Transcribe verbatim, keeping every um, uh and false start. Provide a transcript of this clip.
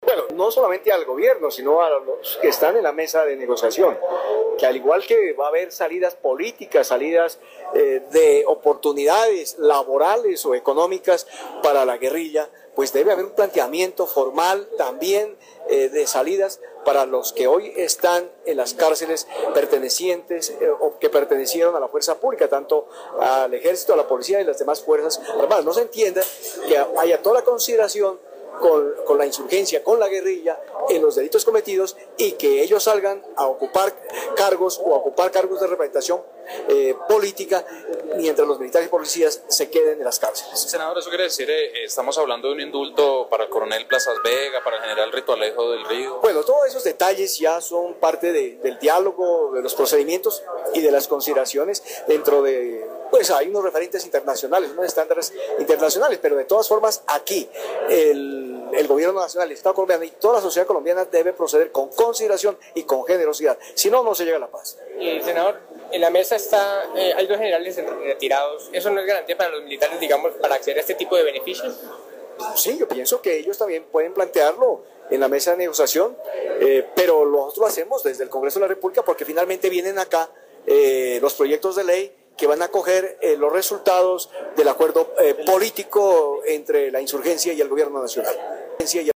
Bueno, no solamente al gobierno, sino a los que están en la mesa de negociación, que al igual que va a haber salidas políticas, salidas eh, de oportunidades laborales o económicas para la guerrilla, pues debe haber un planteamiento formal también eh, de salidas para los que hoy están en las cárceles pertenecientes eh, o que pertenecieron a la fuerza pública, tanto al ejército, a la policía y las demás fuerzas armadas. No se entienda que haya toda la consideración Con, con la insurgencia, con la guerrilla, en los delitos cometidos y que ellos salgan a ocupar cargos o a ocupar cargos de representación eh, política mientras los militares y policías se queden en las cárceles. Senador, eso quiere decir, eh, estamos hablando de un indulto para el coronel Plazas Vega, para el general Rito Alejo del Río. Bueno, todos esos detalles ya son parte de, del diálogo, de los procedimientos y de las consideraciones dentro de, pues hay unos referentes internacionales, unos estándares internacionales, pero de todas formas aquí el el gobierno nacional, el Estado colombiano y toda la sociedad colombiana debe proceder con consideración y con generosidad, si no, no se llega a la paz. Eh, senador, en la mesa está, eh, hay dos generales retirados, ¿eso no es garantía para los militares, digamos, para acceder a este tipo de beneficios? Sí, yo pienso que ellos también pueden plantearlo en la mesa de negociación, eh, pero nosotros lo hacemos desde el Congreso de la República porque finalmente vienen acá eh, los proyectos de ley que van a coger eh, los resultados del acuerdo eh, político entre la insurgencia y el gobierno nacional.